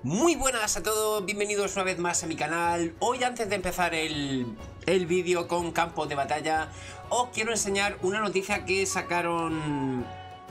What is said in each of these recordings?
Muy buenas a todos, bienvenidos una vez más a mi canal. Hoy, antes de empezar el vídeo con campos de batalla, os quiero enseñar una noticia que sacaron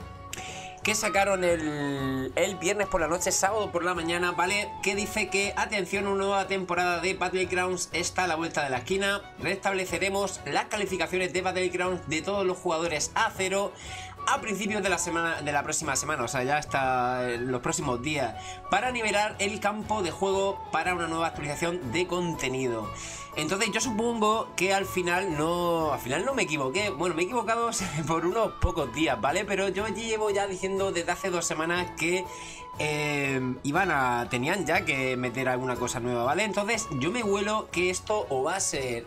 el viernes por la noche, sábado por la mañana, ¿vale? Que dice que, atención, una nueva temporada de Battlegrounds está a la vuelta de la esquina. Restableceremos las calificaciones de Battlegrounds de todos los jugadores a cero a principios de la próxima semana, o sea, ya hasta los próximos días, para nivelar el campo de juego para una nueva actualización de contenido. Entonces yo supongo que al final no me equivoqué. Bueno, me he equivocado por unos pocos días, ¿vale? Pero yo llevo ya diciendo desde hace 2 semanas que tenían ya que meter alguna cosa nueva, ¿vale? Entonces yo me huelo que esto o va a ser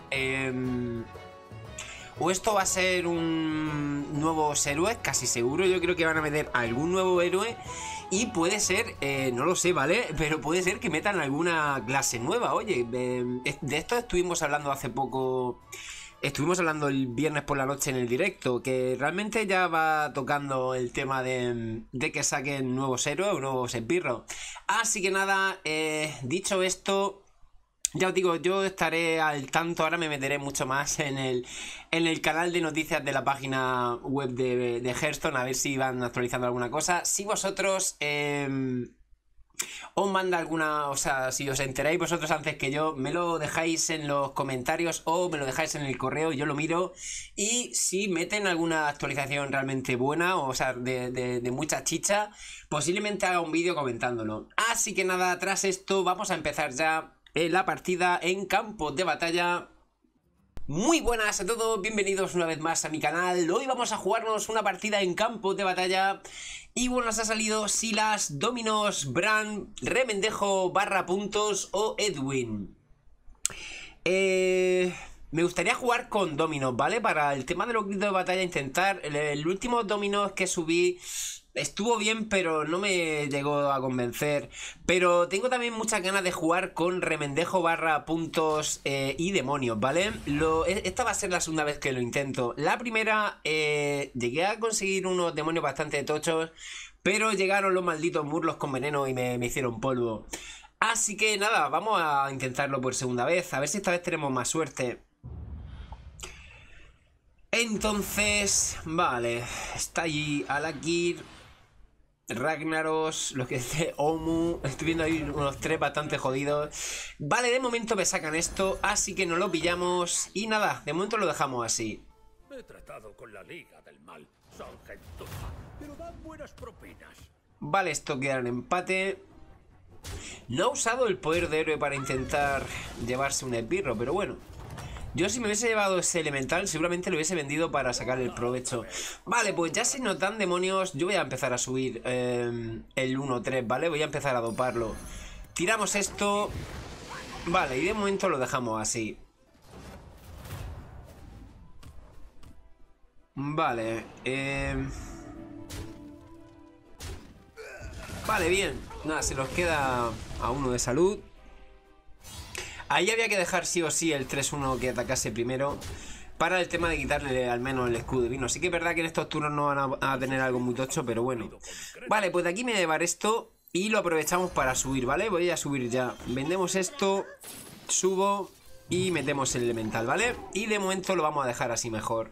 un nuevos héroes, casi seguro. Yo creo que van a meter algún nuevo héroe. Y puede ser, no lo sé, ¿vale? Pero puede ser que metan alguna clase nueva. Oye, de esto estuvimos hablando hace poco. Estuvimos hablando el viernes por la noche en el directo, que realmente ya va tocando el tema de que saquen nuevos héroes o nuevos esbirros. Así que nada, dicho esto, ya os digo, yo estaré al tanto. Ahora me meteré mucho más en el canal de noticias de la página web de Hearthstone, a ver si van actualizando alguna cosa. Si vosotros os manda alguna, o sea, si os enteráis vosotros antes que yo, me lo dejáis en los comentarios o me lo dejáis en el correo, yo lo miro. Y si meten alguna actualización realmente buena, o sea, de mucha chicha, posiblemente haga un vídeo comentándolo. Así que nada, tras esto vamos a empezar ya la partida en campos de batalla. Muy buenas a todos, bienvenidos una vez más a mi canal. Hoy vamos a jugarnos una partida en campos de batalla. Y bueno, nos ha salido Silas, Dominos, Bran, Remendejo, /puntos o Edwin. Me gustaría jugar con Dominos, ¿vale? Para el tema de los gritos de batalla, intentar. El último Dominos que subí estuvo bien, pero no me llegó a convencer. Pero tengo también muchas ganas de jugar con Remendejo /puntos y demonios, ¿vale? Esta va a ser la segunda vez que lo intento. La primera llegué a conseguir unos demonios bastante tochos, pero llegaron los malditos murlos con veneno y me hicieron polvo. Así que nada, vamos a intentarlo por segunda vez. A ver si esta vez tenemos más suerte. Entonces, vale, está allí Alakir, Ragnaros, lo que dice Omu. Estoy viendo ahí unos 3 bastante jodidos. Vale, de momento me sacan esto, así que nos lo pillamos. Y nada, de momento lo dejamos así. He tratado con la Liga del Mal. Son gentuza, pero dan buenas propinas. Vale, esto queda en empate. No ha usado el poder de héroe para intentar llevarse un esbirro, pero bueno. Yo, si me hubiese llevado ese elemental, seguramente lo hubiese vendido para sacar el provecho. Vale, pues ya si nos dan demonios, yo voy a empezar a subir el 1-3, ¿vale? Voy a empezar a doparlo. Tiramos esto. Vale, y de momento lo dejamos así. Vale, vale, bien. Nada, se nos queda a 1 de salud. Ahí había que dejar sí o sí el 3-1 que atacase primero, para el tema de quitarle al menos el escudo divino. Sí que es verdad que en estos turnos no van a tener algo muy tocho, pero bueno. Vale, pues de aquí me voy a llevar esto y lo aprovechamos para subir, ¿vale? Voy a subir ya. Vendemos esto, subo y metemos el elemental, ¿vale? Y de momento lo vamos a dejar así mejor.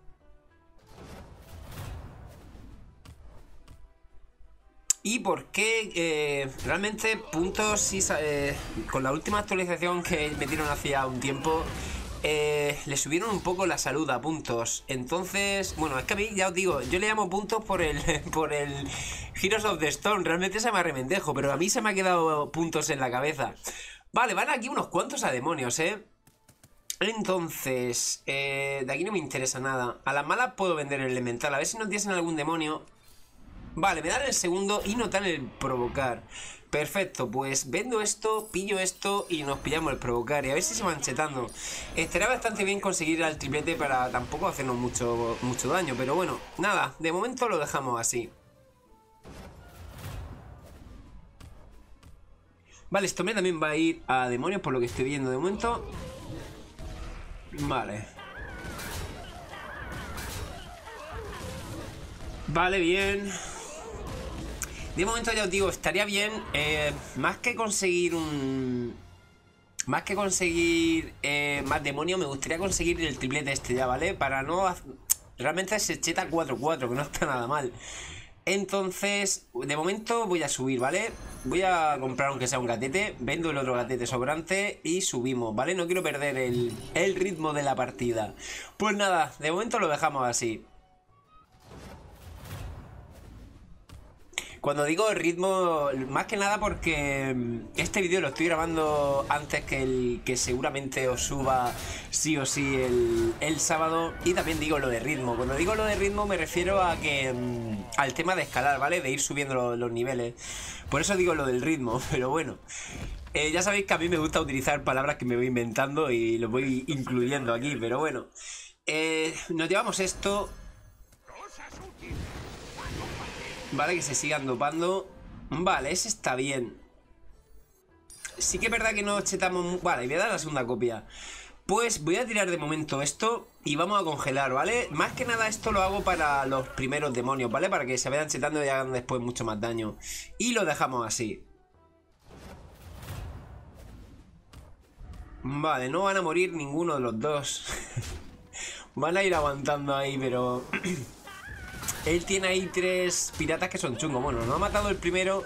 ¿Y por qué? Realmente puntos, sí, con la última actualización que metieron hacía un tiempo, le subieron un poco la salud a puntos. Entonces, bueno, es que a mí, ya os digo, yo le llamo puntos por el Heroes of the Storm. Realmente se llama Remendejo, pero a mí se me ha quedado puntos en la cabeza. Vale, van aquí unos cuantos a demonios, Entonces, de aquí no me interesa nada. A las malas puedo vender el elemental, a ver si nos diesen algún demonio. Vale, me dan el segundo y no dan el provocar. Perfecto, pues vendo esto, pillo esto y nos pillamos el provocar. Y a ver si se van chetando. Estaría bastante bien conseguir el triplete para tampoco hacernos mucho daño. Pero bueno, nada, de momento lo dejamos así. Vale, esto también va a ir a demonios por lo que estoy viendo de momento. Vale. Vale, bien. De momento ya os digo, estaría bien. Más que conseguir un... Más que conseguir más demonio, me gustaría conseguir el triplete este ya, ¿vale? Para no... Realmente se cheta 4-4, que no está nada mal. Entonces, de momento voy a subir, ¿vale? Voy a comprar aunque sea un gatete. Vendo el otro gatete sobrante y subimos, ¿vale? No quiero perder el ritmo de la partida. Pues nada, de momento lo dejamos así. Cuando digo el ritmo, más que nada porque este vídeo lo estoy grabando antes que seguramente os suba sí o sí el sábado. Y también digo lo de ritmo. Cuando digo lo de ritmo me refiero a que al tema de escalar, ¿vale? De ir subiendo los niveles. Por eso digo lo del ritmo, pero bueno. Ya sabéis que a mí me gusta utilizar palabras que me voy inventando y los voy incluyendo aquí, pero bueno. Nos llevamos esto. Vale, que se sigan dopando. Vale, ese está bien. Sí que es verdad que no chetamos... Vale, voy a dar la segunda copia. Pues voy a tirar de momento esto y vamos a congelar, ¿vale? Más que nada esto lo hago para los primeros demonios, ¿vale? Para que se vayan chetando y hagan después mucho más daño. Y lo dejamos así. Vale, no van a morir ninguno de los dos. Van a ir aguantando ahí, pero... Él tiene ahí 3 piratas que son chungos. Bueno, no ha matado el primero.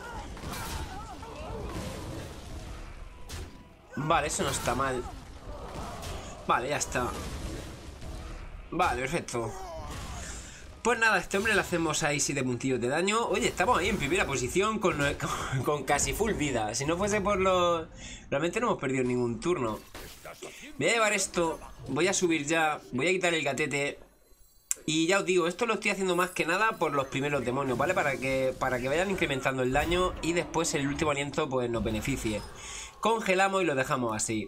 Vale, eso no está mal. Vale, ya está. Vale, perfecto. Pues nada, a este hombre le hacemos ahí 7 puntillos de daño. Oye, estamos ahí en primera posición con casi full vida. Si no fuese por los... Realmente no hemos perdido ningún turno. Voy a llevar esto. Voy a subir ya. Voy a quitar el gatete. Y ya os digo, esto lo estoy haciendo más que nada por los primeros demonios, ¿vale? Para que vayan incrementando el daño y después el último aliento pues nos beneficie. Congelamos y lo dejamos así.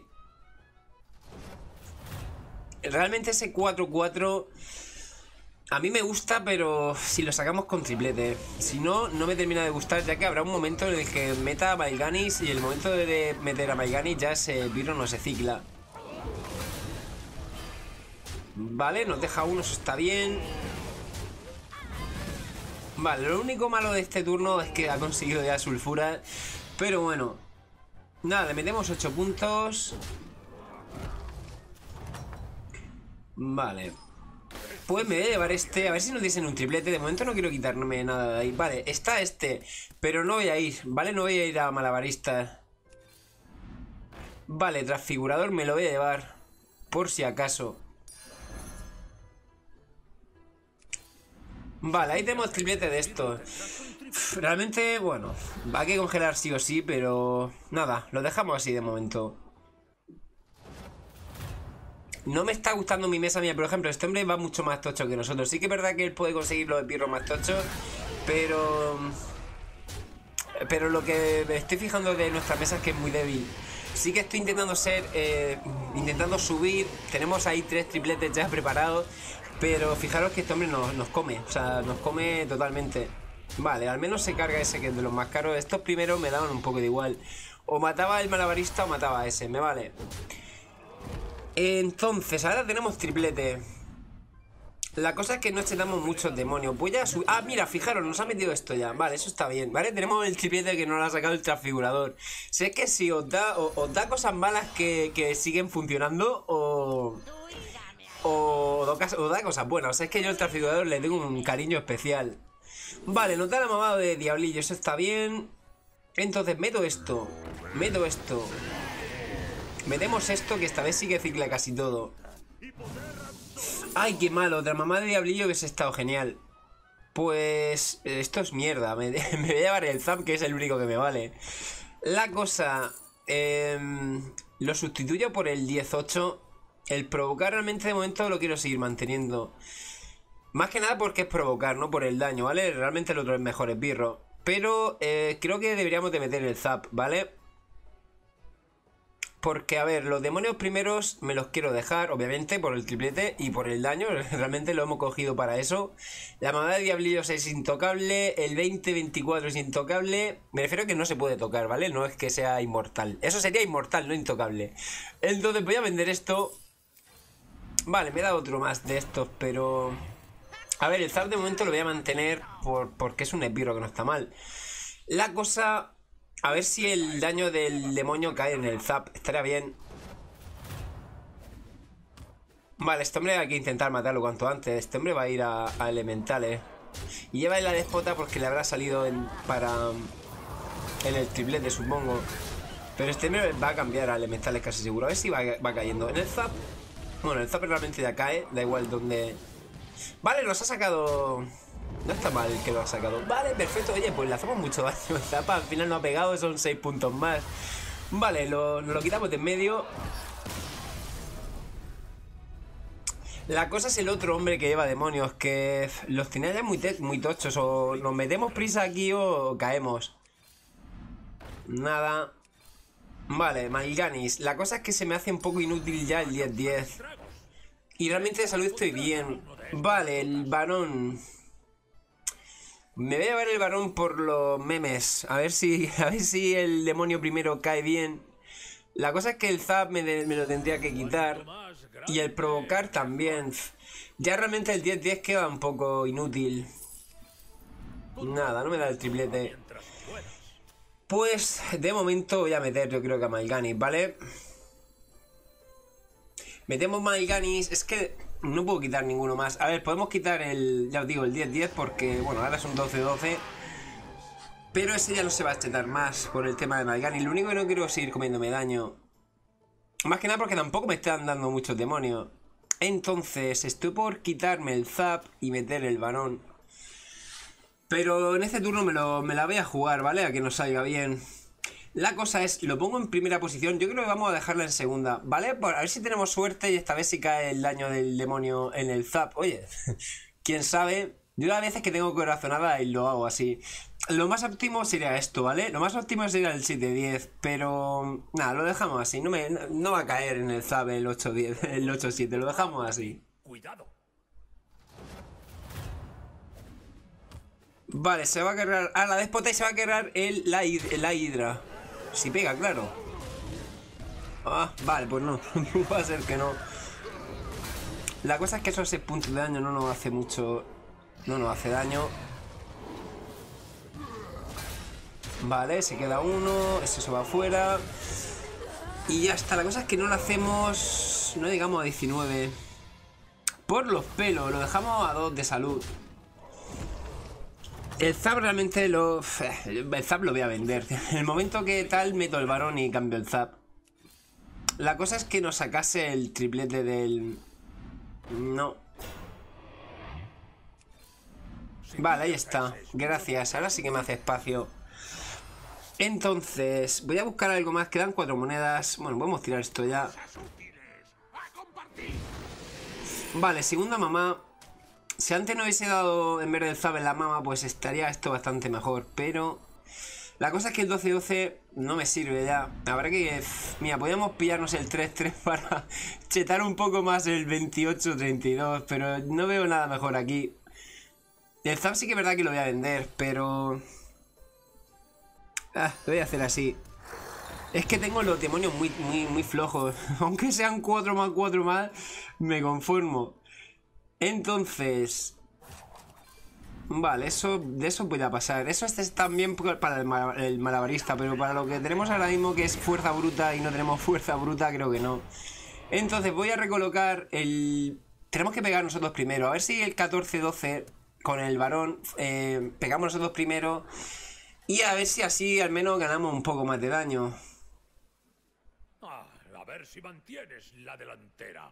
Realmente ese 4-4 a mí me gusta, pero si lo sacamos con triplete. Si no, no me termina de gustar, ya que habrá un momento en el que meta a Mal'Ganis y el momento de meter a Mal'Ganis ya ese virus no se cicla. Vale, nos deja uno, eso está bien. Vale, lo único malo de este turno es que ha conseguido ya sulfura. Pero bueno. Nada, le metemos 8 puntos. Vale. Pues me voy a llevar este, a ver si nos dicen un triplete. De momento no quiero quitarme nada de ahí. Vale, está este, pero no voy a ir, ¿vale? No voy a ir a malabarista. Vale, transfigurador me lo voy a llevar, por si acaso. Vale, ahí tenemos triplete de esto. Realmente, bueno, va a que congelar sí o sí, pero nada, lo dejamos así de momento. No me está gustando mi mesa mía, por ejemplo, este hombre va mucho más tocho que nosotros. Sí que es verdad que él puede conseguir los pirros más tochos, pero lo que me estoy fijando de nuestra mesa es que es muy débil. Sí que estoy intentando intentando subir. Tenemos ahí 3 tripletes ya preparados. Pero fijaros que este hombre nos come. O sea, nos come totalmente. Vale, al menos se carga ese que es de los más caros. Estos primeros me daban un poco de igual. O mataba el malabarista o mataba a ese. Me vale. Entonces, ahora tenemos triplete. La cosa es que no damos muchos demonios. Voy a subir... Ah, mira, fijaros, nos ha metido esto ya. Vale, eso está bien. Vale, tenemos el triplete que nos lo ha sacado el transfigurador. Sé que si os da cosas malas que siguen funcionando o da cosas buenas. O sea, es que yo al transfigurador le tengo un cariño especial. Vale, nos da la mamada de diablillo. Eso está bien. Entonces meto esto. Metemos esto, que esta vez sí que cicla casi todo. Ay, qué malo, otra mamá de diablillo que se ha estado genial. Pues esto es mierda. Me voy a llevar el zap, que es el único que me vale. La cosa, lo sustituyo por el 18. El provocar realmente de momento lo quiero seguir manteniendo. Más que nada porque es provocar, no por el daño, ¿vale? Realmente el otro es mejor esbirro. Pero creo que deberíamos de meter el zap, ¿vale? Porque, a ver, los demonios primeros me los quiero dejar, obviamente, por el triplete y por el daño. Realmente lo hemos cogido para eso. La mamá de diablillos es intocable. El 20-24 es intocable. Me refiero a que no se puede tocar, ¿vale? No es que sea inmortal. Eso sería inmortal, no intocable. Entonces voy a vender esto. Vale, me da otro más de estos, pero... A ver, el zap de momento lo voy a mantener porque es un esbirro que no está mal. La cosa... A ver si el daño del demonio cae en el zap. Estaría bien. Vale, este hombre hay que intentar matarlo cuanto antes. Este hombre va a ir a elementales. Y lleva en la despota porque le habrá salido en el triplete, supongo. Pero este hombre va a cambiar a elementales casi seguro. A ver si va cayendo. En el zap... Bueno, el zap realmente ya cae. Da igual donde... Vale, nos ha sacado... No está mal que lo ha sacado. Vale, perfecto. Oye, pues le hacemos mucho daño. El zap al final no ha pegado. Son 6 puntos más. Vale, nos lo quitamos de en medio. La cosa es el otro hombre que lleva demonios, que los tiene ya muy tochos. O nos metemos prisa aquí o caemos. Nada. Vale, Malganis. La cosa es que se me hace un poco inútil ya el 10-10. Y realmente de salud estoy bien. Vale, el varón. Me voy a llevar el varón por los memes. A ver si el demonio primero cae bien. La cosa es que el zap me lo tendría que quitar. Y el provocar también. Ya realmente el 10-10 queda un poco inútil. Nada, no me da el triplete. Pues de momento voy a meter, yo creo que a Malganis, ¿vale? Metemos Malganis. Es que no puedo quitar ninguno más. A ver, podemos quitar ya os digo, el 10-10 porque, bueno, ahora es un 12-12. Pero ese ya no se va a chetar más por el tema de Malganis. Lo único que no quiero es seguir comiéndome daño. Más que nada porque tampoco me están dando muchos demonios. Entonces, estoy por quitarme el zap y meter el varón. Pero en este turno me la voy a jugar, ¿vale? A que nos salga bien. La cosa es, lo pongo en primera posición. Yo creo que vamos a dejarla en segunda, ¿vale? A ver si tenemos suerte y esta vez si cae el daño del demonio en el zap. Oye, quién sabe. Yo a veces que tengo corazonada y lo hago así. Lo más óptimo sería esto, ¿vale? Lo más óptimo sería el 7-10. Pero nada, lo dejamos así. No va a caer en el zap el 8-10, el 8-7. Lo dejamos así. Cuidado. Vale, se va a cargar a la despota y se va a cargar la hidra. Si pega, claro. Ah, vale, pues no. Va a ser que no. La cosa es que esos 6 puntos de daño no nos hace mucho. No nos hace daño. Vale, se queda uno. Eso se va afuera. Y ya está. La cosa es que no lo hacemos. No llegamos a 19. Por los pelos. Lo dejamos a 2 de salud. El zap realmente el zap lo voy a vender. En el momento que tal, meto el varón y cambio el zap. La cosa es que nos sacase el triplete del... No. Vale, ahí está. Gracias. Ahora sí que me hace espacio. Entonces, voy a buscar algo más. Quedan 4 monedas. Bueno, podemos tirar esto ya. Vale, segunda mamá. Si antes no hubiese dado en vez del zap en la mama, pues estaría esto bastante mejor. Pero la cosa es que el 12-12 no me sirve ya. Habrá que... Mira, podríamos pillarnos el 3-3 para chetar un poco más el 28-32. Pero no veo nada mejor aquí. El zap sí que es verdad que lo voy a vender, pero... lo voy a hacer así. Es que tengo los demonios muy flojos. Aunque sean 4 más 4 más, me conformo. Entonces... Vale, de eso puede pasar. Eso es también para el malabarista, pero para lo que tenemos ahora mismo, que es fuerza bruta y no tenemos fuerza bruta, creo que no. Entonces voy a recolocar el... Tenemos que pegar nosotros primero. A ver si el 14-12 con el varón pegamos nosotros primero. Y a ver si así al menos ganamos un poco más de daño. A ver si mantienes la delantera.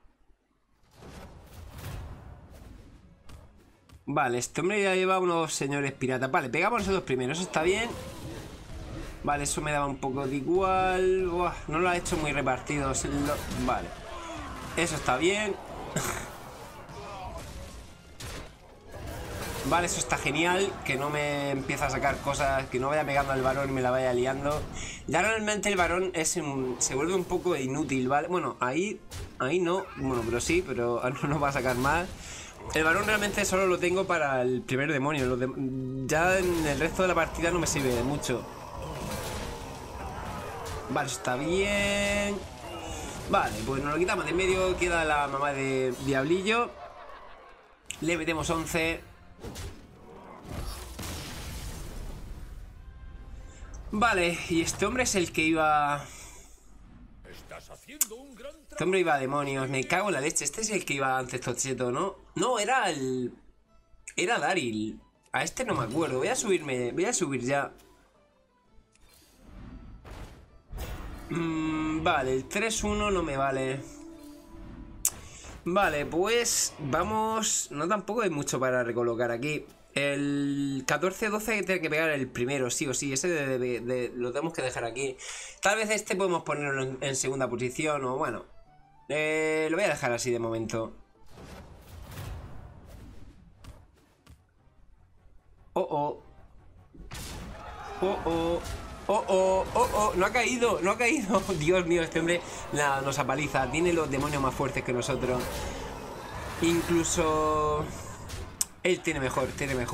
Vale, este hombre ya lleva unos señores piratas. Vale, pegamos nosotros primero, eso está bien. Vale, eso me daba un poco de igual. Buah, no lo ha hecho muy repartido. Vale, eso está bien. Vale, eso está genial. Que no me empiece a sacar cosas, que no vaya pegando al varón y me la vaya liando. Ya realmente el varón se vuelve un poco inútil, ¿vale? Bueno, ahí no. Bueno, pero sí, pero no va a sacar más. El varón realmente solo lo tengo para el primer demonio. Ya en el resto de la partida no me sirve de mucho. Vale, eso está bien. Vale, pues nos lo quitamos de medio. Queda la mamá de Diablillo. Le metemos 11. Vale, y este hombre es el que iba... Estás haciendo un gran Este hombre iba a demonios, me cago en la leche. Este es el que iba antes Tocheto, ¿no? No, era el... Era Daryl. A este no me acuerdo, voy a subir ya. Vale, el 3-1 no me vale. Vale, pues vamos... No, tampoco hay mucho para recolocar aquí. El 14-12 tiene que pegar el primero, sí o sí. Ese lo tenemos que dejar aquí. Tal vez este podemos ponerlo en segunda posición o bueno. Lo voy a dejar así de momento. Oh, oh. Oh, oh. Oh, oh, oh, oh, no ha caído, no ha caído. Dios mío, este hombre nos apaliza. Tiene los demonios más fuertes que nosotros. Incluso... Él tiene mejor.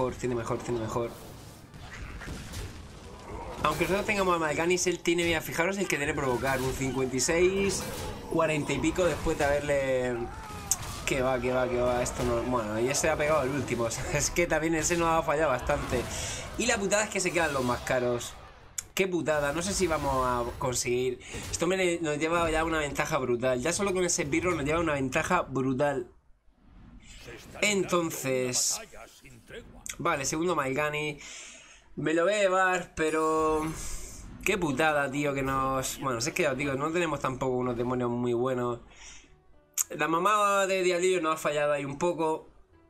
Aunque nosotros tengamos a Mal'Ganis, él tiene, mira, fijaros el que tiene provocar. Un 56, 40 y pico después de haberle... Que va, esto no... Bueno, y ese ha pegado el último. O sea, es que también ese nos ha fallado bastante. Y la putada es que se quedan los más caros. Qué putada, no sé si vamos a conseguir. Esto nos lleva ya una ventaja brutal. Ya solo con ese esbirro nos lleva una ventaja brutal. Entonces... Vale, segundo Mal'Ganis. Me lo voy a llevar, pero... Qué putada, tío, que nos... Bueno, si es que ya os digo, no tenemos tampoco unos demonios muy buenos. La mamá de Diablillo nos ha fallado ahí un poco.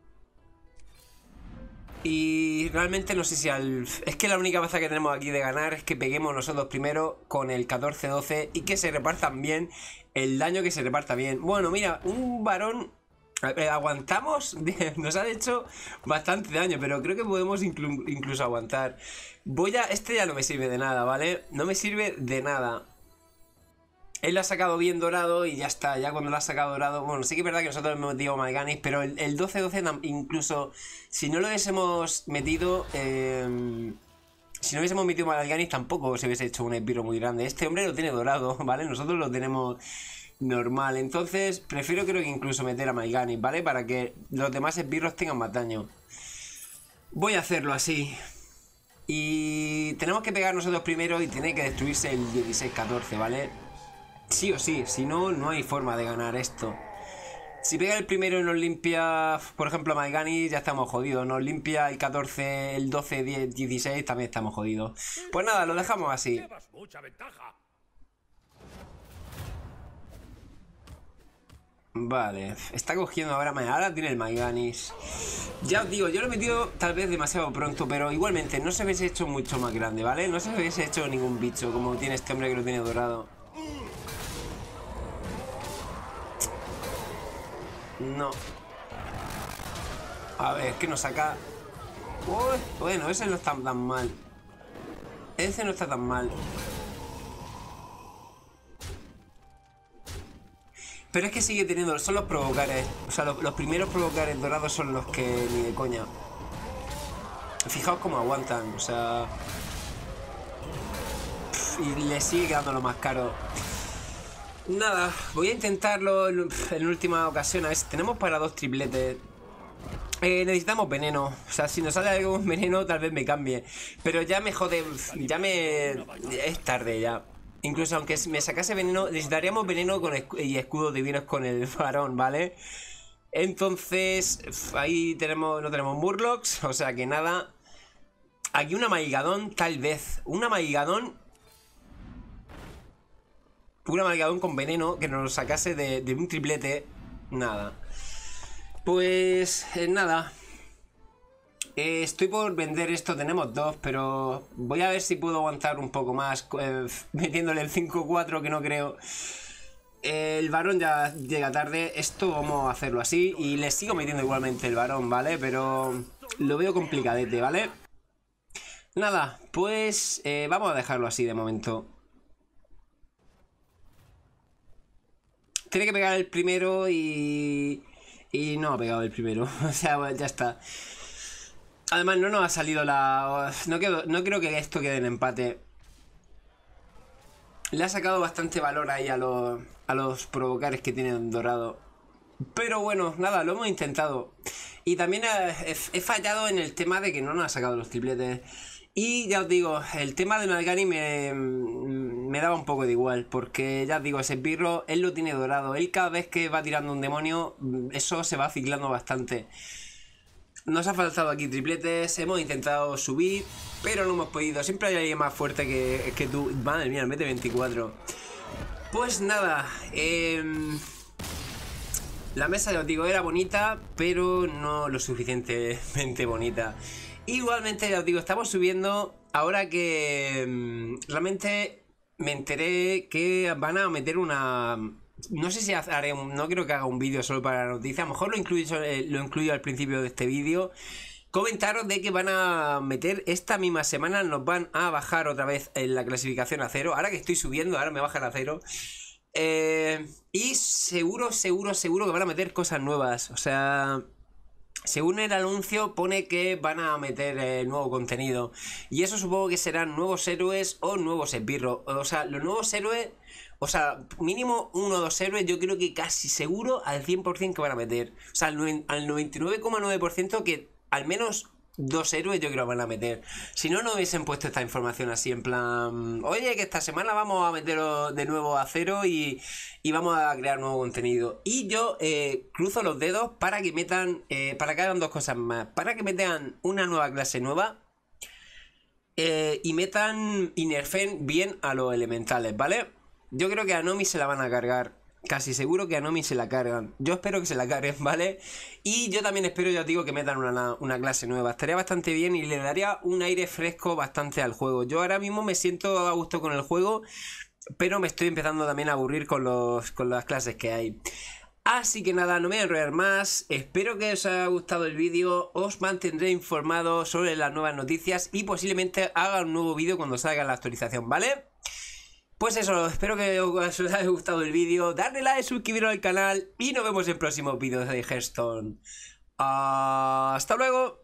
Y realmente no sé si es que la única baza que tenemos aquí de ganar es que peguemos nosotros primero con el 14-12 y que se repartan bien el daño, que se reparta bien. Bueno, mira, un varón... aguantamos, nos ha hecho bastante daño, pero creo que podemos incluso aguantar. Este ya no me sirve de nada, ¿vale? No me sirve de nada. Él lo ha sacado bien dorado y ya está. Ya cuando lo ha sacado dorado... Bueno, sí que es verdad que nosotros hemos metido Mal'Ganis, pero el 12-12 incluso... Si no lo hubiésemos metido... si no hubiésemos metido Mal'Ganis tampoco se hubiese hecho un esbirro muy grande. Este hombre lo tiene dorado, ¿vale? Nosotros lo tenemos normal. Entonces prefiero creo que incluso meter a Mal'Ganis, ¿vale? Para que los demás esbirros tengan más daño. Voy a hacerlo así. Y tenemos que pegar nosotros primero y tiene que destruirse el 16-14, ¿vale? Sí o sí, si no, no hay forma de ganar esto. Si pega el primero y nos limpia, por ejemplo, Mal'Ganis, ya estamos jodidos. Nos limpia el 14, el 12, 10, 16, también estamos jodidos. Pues nada, lo dejamos así. Vale, está cogiendo ahora tiene el Mal'Ganis. Ya os digo, yo lo he metido tal vez demasiado pronto, pero igualmente no se hubiese hecho mucho más grande, ¿vale? No se hubiese hecho ningún bicho como tiene este hombre que lo tiene dorado. No. A ver, ¿qué nos saca? Uy, bueno, ese no está tan mal. Ese no está tan mal. Pero es que sigue teniendo... Son los provocares. O sea, los primeros provocares dorados son los que ni de coña. Fijaos cómo aguantan. O sea... Y le sigue quedando lo más caro. Nada, voy a intentarlo en última ocasión. A ver si tenemos para 2 tripletes. Necesitamos veneno. O sea, si nos sale algo con veneno, tal vez me cambie. Pero ya me jode. Es tarde ya. Incluso aunque me sacase veneno, necesitaríamos veneno y escudos divinos con el varón, ¿vale? Entonces, ahí no tenemos Murlocs. O sea que nada. Aquí una Maigadón, tal vez. Una Maigadón con veneno que nos sacase de un triplete. Nada. Pues nada. Estoy por vender esto. Tenemos 2, pero voy a ver si puedo aguantar un poco más metiéndole el 5-4, que no creo. El varón ya llega tarde. Esto vamos a hacerlo así. Y le sigo metiendo igualmente el varón, ¿vale? Pero lo veo complicadete, ¿vale? Nada, pues vamos a dejarlo así de momento. Tiene que pegar el primero y no ha pegado el primero. O sea, ya está. Además no nos ha salido la... No creo que esto quede en empate. Le ha sacado bastante valor ahí a los provocares que tienen dorado. Pero bueno, nada, lo hemos intentado. Y también he fallado en el tema de que no nos ha sacado los tripletes. Y ya os digo, el tema de Malgani me daba un poco de igual, porque ya os digo, ese Esbirro, él lo tiene dorado, él cada vez que va tirando un demonio, eso se va ciclando bastante. Nos ha faltado aquí tripletes, hemos intentado subir, pero no hemos podido, siempre hay alguien más fuerte que tú. Madre mía, el mete 24. Pues nada, la mesa, ya os digo, era bonita, pero no lo suficientemente bonita. Igualmente, ya os digo, estamos subiendo. Ahora que realmente me enteré que van a meter una... No sé si haré no creo que haga un vídeo solo para la noticia. A lo mejor lo incluyo al principio de este vídeo. Comentaros de que van a meter esta misma semana, nos van a bajar otra vez en la clasificación a 0. Ahora que estoy subiendo, ahora me bajan a 0. Y seguro que van a meter cosas nuevas. O sea, según el anuncio pone que van a meter nuevo contenido. Y eso supongo que serán nuevos héroes o nuevos esbirros. O sea, los nuevos héroes, o sea, mínimo 1 o 2 héroes, yo creo que casi seguro al 100% que van a meter. O sea, al 99,9% que al menos 2 héroes yo creo que van a meter. Si no, no hubiesen puesto esta información así en plan, oye, que esta semana vamos a meterlo de nuevo a 0 y vamos a crear nuevo contenido. Y yo cruzo los dedos para que metan, para que hagan 2 cosas más. Para que metan una nueva clase nueva y metan y nerfen bien a los elementales, ¿vale? Yo creo que a Nomi se la van a cargar. Casi seguro que a Nomi se la cargan. Yo espero que se la carguen, ¿vale? Y yo también espero, ya os digo, que metan una clase nueva. Estaría bastante bien y le daría un aire fresco bastante al juego. Yo ahora mismo me siento a gusto con el juego, pero me estoy empezando también a aburrir con las clases que hay. Así que nada, no me voy a enrollar más. Espero que os haya gustado el vídeo. Os mantendré informado sobre las nuevas noticias y posiblemente haga un nuevo vídeo cuando salga la actualización, ¿vale? Pues eso, espero que os haya gustado el vídeo, darle like, suscribiros al canal y nos vemos en próximos vídeos de Hearthstone. ¡Hasta luego!